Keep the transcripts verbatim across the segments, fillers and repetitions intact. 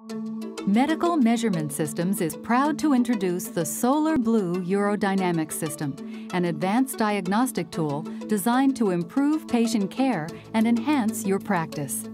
Medical Measurement Systems is proud to introduce the Solar Blue Urodynamic System, an advanced diagnostic tool designed to improve patient care and enhance your practice.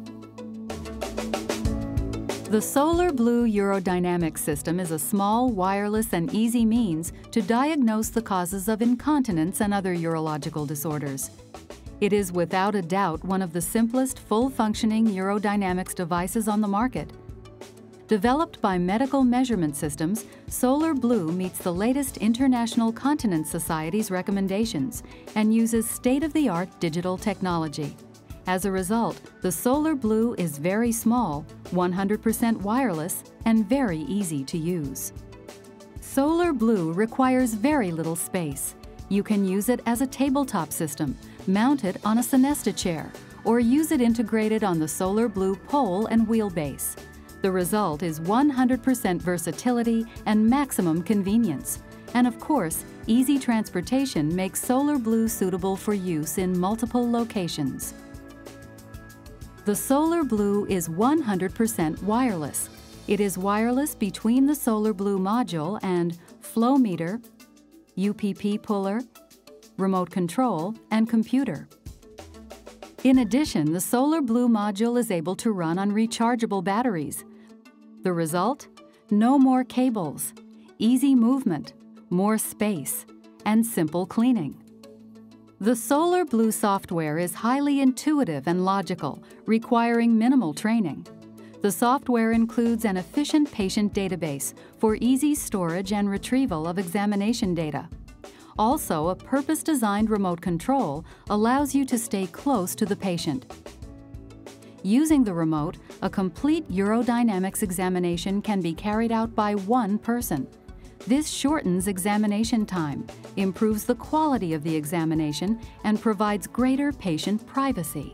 The Solar Blue Urodynamic System is a small, wireless, and easy means to diagnose the causes of incontinence and other urological disorders. It is without a doubt one of the simplest, full-functioning urodynamics devices on the market. Developed by Medical Measurement Systems, Solar Blue meets the latest International Continence Society's recommendations and uses state-of-the-art digital technology. As a result, the Solar Blue is very small, one hundred percent wireless, and very easy to use. Solar Blue requires very little space. You can use it as a tabletop system, mount it on a Sonesta chair, or use it integrated on the Solar Blue pole and wheelbase. The result is one hundred percent versatility and maximum convenience. And of course, easy transportation makes Solar Blue suitable for use in multiple locations. The Solar Blue is one hundred percent wireless. It is wireless between the Solar Blue module and flow meter, U P P puller, remote control, and computer. In addition, the Solar Blue module is able to run on rechargeable batteries. The result? No more cables, easy movement, more space, and simple cleaning. The Solar Blue software is highly intuitive and logical, requiring minimal training. The software includes an efficient patient database for easy storage and retrieval of examination data. Also, a purpose-designed remote control allows you to stay close to the patient. Using the remote, a complete urodynamics examination can be carried out by one person. This shortens examination time, improves the quality of the examination, and provides greater patient privacy.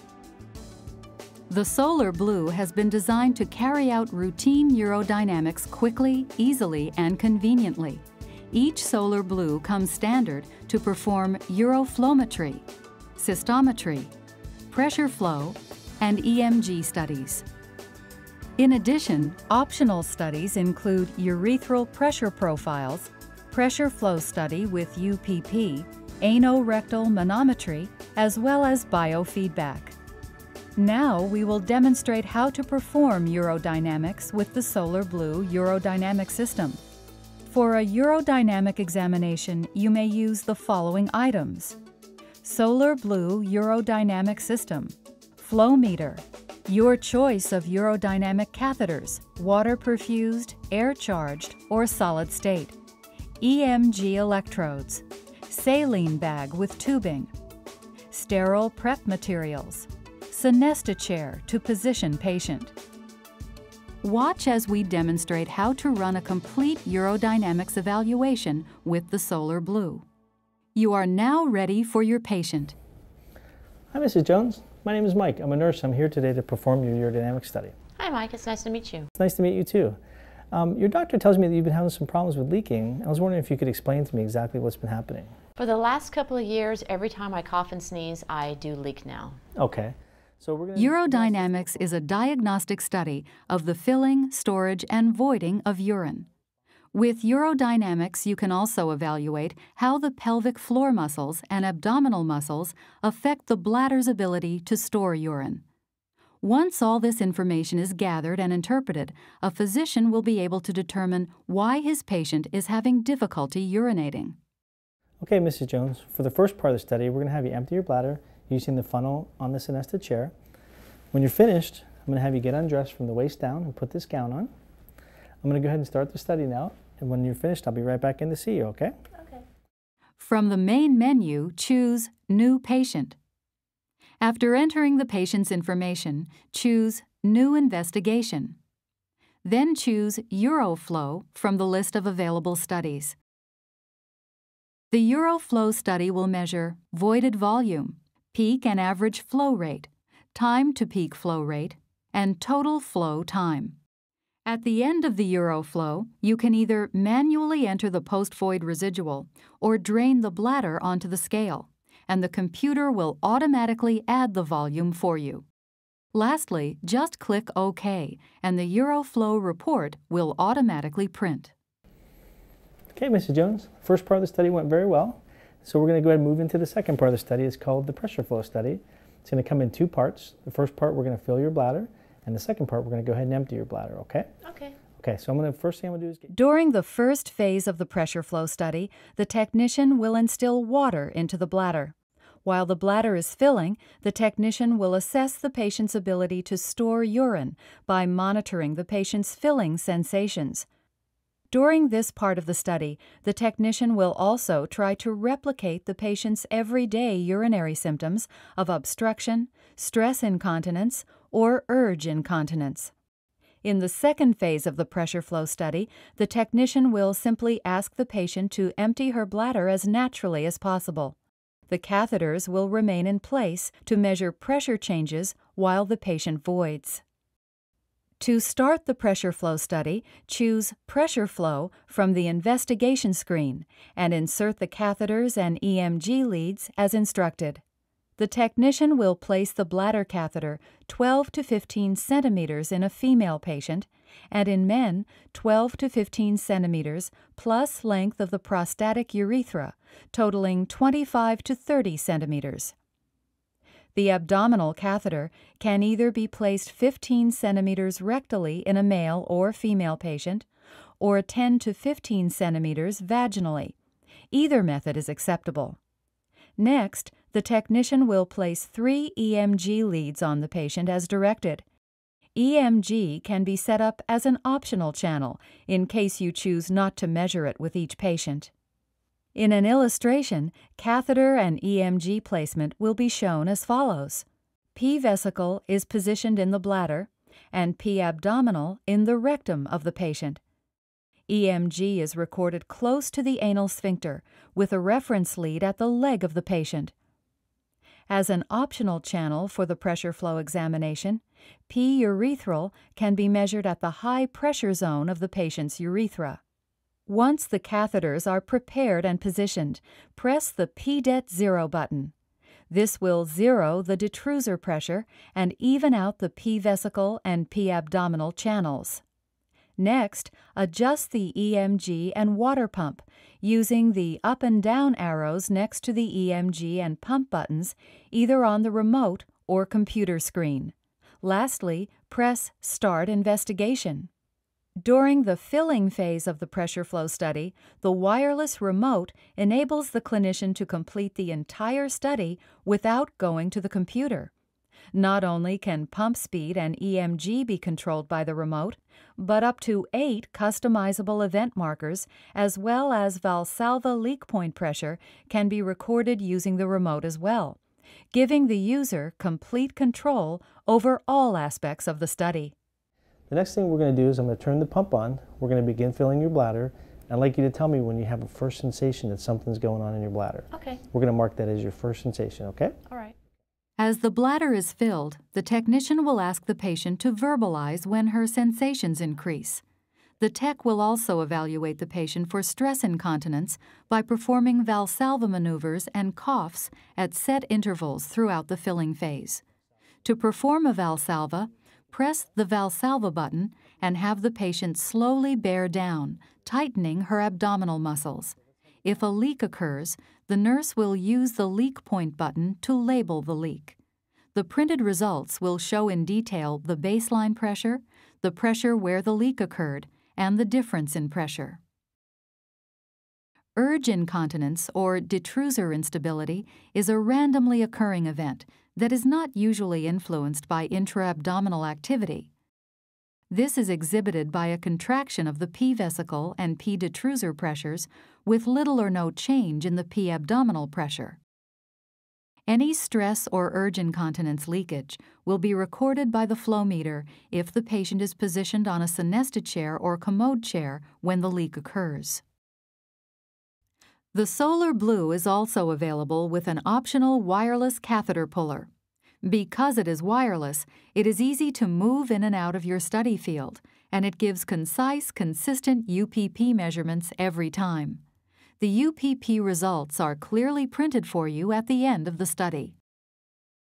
The Solar Blue has been designed to carry out routine urodynamics quickly, easily, and conveniently. Each Solar Blue comes standard to perform uroflowmetry, cystometry, pressure flow, and E M G studies. In addition, optional studies include urethral pressure profiles, pressure flow study with U P P, anorectal manometry, as well as biofeedback. Now we will demonstrate how to perform urodynamics with the Solar Blue Urodynamic System. For a urodynamic examination, you may use the following items: Solar Blue Urodynamic System, flow meter, your choice of urodynamic catheters, water perfused, air charged, or solid state, E M G electrodes, saline bag with tubing, sterile prep materials, Sonesta chair to position patient. Watch as we demonstrate how to run a complete urodynamics evaluation with the Solar Blue. You are now ready for your patient. Hi, Missus Jones. My name is Mike. I'm a nurse. I'm here today to perform your urodynamic study. Hi, Mike. It's nice to meet you. It's nice to meet you, too. Um, your doctor tells me that you've been having some problems with leaking. I was wondering if you could explain to me exactly what's been happening. For the last couple of years, every time I cough and sneeze, I do leak now. Okay. So we're gonna Urodynamics is a diagnostic study of the filling, storage, and voiding of urine. With urodynamics, you can also evaluate how the pelvic floor muscles and abdominal muscles affect the bladder's ability to store urine. Once all this information is gathered and interpreted, a physician will be able to determine why his patient is having difficulty urinating. Okay, Missus Jones, for the first part of the study, we're going to have you empty your bladder using the funnel on the Sonesta chair. When you're finished, I'm going to have you get undressed from the waist down and put this gown on. I'm going to go ahead and start the study now, and when you're finished, I'll be right back in to see you, okay? Okay. From the main menu, choose New Patient. After entering the patient's information, choose New Investigation. Then choose Uroflow from the list of available studies. The Uroflow study will measure voided volume, peak and average flow rate, time to peak flow rate, and total flow time. At the end of the Uroflow, you can either manually enter the post-void residual or drain the bladder onto the scale, and the computer will automatically add the volume for you. Lastly, just click OK, and the Uroflow report will automatically print. Okay, Missus Jones, first part of the study went very well. So we're going to go ahead and move into the second part of the study. It's called the pressure flow study. It's going to come in two parts. The first part, we're going to fill your bladder, and the second part, we're going to go ahead and empty your bladder, okay? Okay. Okay, so I'm going to, first thing I'm going to do is get... During the first phase of the pressure flow study, the technician will instill water into the bladder. While the bladder is filling, the technician will assess the patient's ability to store urine by monitoring the patient's filling sensations. During this part of the study, the technician will also try to replicate the patient's everyday urinary symptoms of obstruction, stress incontinence, or urge incontinence. In the second phase of the pressure flow study, the technician will simply ask the patient to empty her bladder as naturally as possible. The catheters will remain in place to measure pressure changes while the patient voids. To start the pressure flow study, choose Pressure Flow from the investigation screen and insert the catheters and E M G leads as instructed. The technician will place the bladder catheter twelve to fifteen centimeters in a female patient, and in men twelve to fifteen centimeters plus length of the prostatic urethra, totaling twenty-five to thirty centimeters. The abdominal catheter can either be placed fifteen centimeters rectally in a male or female patient, or ten to fifteen centimeters vaginally. Either method is acceptable. Next, the technician will place three E M G leads on the patient as directed. E M G can be set up as an optional channel in case you choose not to measure it with each patient. In an illustration, catheter and E M G placement will be shown as follows. P vesicle is positioned in the bladder and P abdominal in the rectum of the patient. E M G is recorded close to the anal sphincter with a reference lead at the leg of the patient. As an optional channel for the pressure flow examination, P urethral can be measured at the high pressure zone of the patient's urethra. Once the catheters are prepared and positioned, press the P D E T zero button. This will zero the detrusor pressure and even out the P vesicle and P abdominal channels. Next, adjust the E M G and water pump using the up and down arrows next to the E M G and pump buttons either on the remote or computer screen. Lastly, press Start Investigation. During the filling phase of the pressure flow study, the wireless remote enables the clinician to complete the entire study without going to the computer. Not only can pump speed and E M G be controlled by the remote, but up to eight customizable event markers as well as Valsalva leak point pressure can be recorded using the remote as well, giving the user complete control over all aspects of the study. The next thing we're going to do is I'm going to turn the pump on. We're going to begin filling your bladder. I'd like you to tell me when you have a first sensation that something's going on in your bladder. Okay. We're going to mark that as your first sensation, okay? All right. As the bladder is filled, the technician will ask the patient to verbalize when her sensations increase. The tech will also evaluate the patient for stress incontinence by performing Valsalva maneuvers and coughs at set intervals throughout the filling phase. To perform a Valsalva, press the Valsalva button and have the patient slowly bear down, tightening her abdominal muscles. If a leak occurs, the nurse will use the leak point button to label the leak. The printed results will show in detail the baseline pressure, the pressure where the leak occurred, and the difference in pressure. Urge incontinence, or detrusor instability, is a randomly occurring event that is not usually influenced by intra-abdominal activity. This is exhibited by a contraction of the P vesicle and P detrusor pressures with little or no change in the P abdominal pressure. Any stress or urge incontinence leakage will be recorded by the flow meter if the patient is positioned on a Sonesta chair or commode chair when the leak occurs. The Solar Blue is also available with an optional wireless catheter puller. Because it is wireless, it is easy to move in and out of your study field, and it gives concise, consistent U P P measurements every time. The U P P results are clearly printed for you at the end of the study.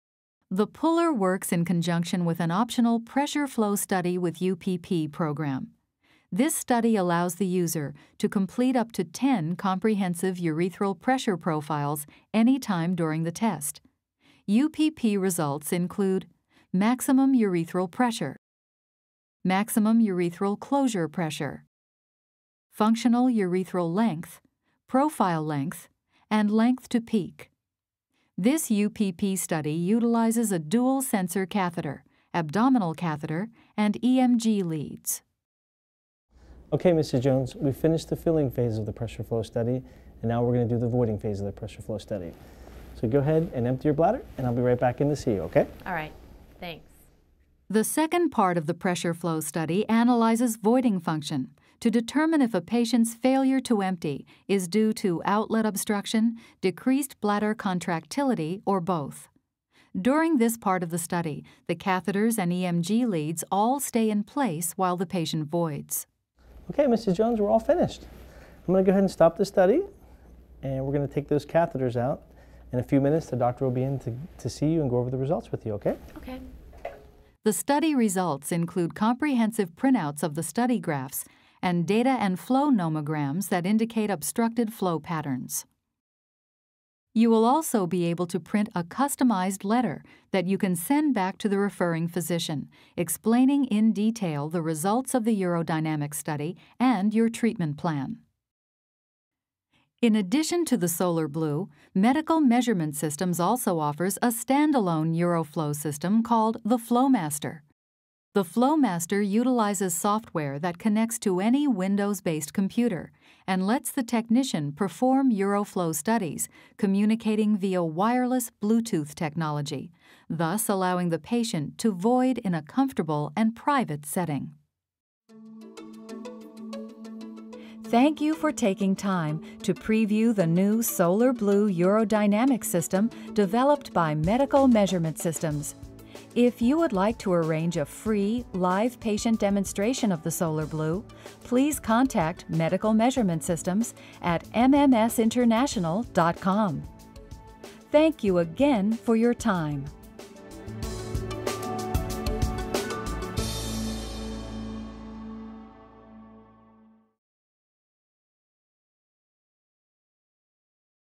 The puller works in conjunction with an optional pressure flow study with U P P program. This study allows the user to complete up to ten comprehensive urethral pressure profiles anytime during the test. U P P results include maximum urethral pressure, maximum urethral closure pressure, functional urethral length, profile length, and length to peak. This U P P study utilizes a dual sensor catheter, abdominal catheter, and E M G leads. Okay, Missus Jones, we finished the filling phase of the pressure flow study, and now we're going to do the voiding phase of the pressure flow study. So go ahead and empty your bladder, and I'll be right back in to see you, okay? All right, thanks. The second part of the pressure flow study analyzes voiding function to determine if a patient's failure to empty is due to outlet obstruction, decreased bladder contractility, or both. During this part of the study, the catheters and E M G leads all stay in place while the patient voids. Okay, Missus Jones, we're all finished. I'm going to go ahead and stop the study, and we're going to take those catheters out. In a few minutes, the doctor will be in to, to see you and go over the results with you, okay? Okay. The study results include comprehensive printouts of the study graphs and data and flow nomograms that indicate obstructed flow patterns. You will also be able to print a customized letter that you can send back to the referring physician, explaining in detail the results of the urodynamic study and your treatment plan. In addition to the Solar Blue, Medical Measurement Systems also offers a standalone Uroflow system called the FlowMaster. The FlowMaster utilizes software that connects to any Windows-based computer and lets the technician perform Uroflow studies, communicating via wireless Bluetooth technology, thus allowing the patient to void in a comfortable and private setting. Thank you for taking time to preview the new Solar Blue Urodynamic system developed by Medical Measurement Systems. If you would like to arrange a free, live patient demonstration of the Solar Blue, please contact Medical Measurement Systems at M M S international dot com. Thank you again for your time.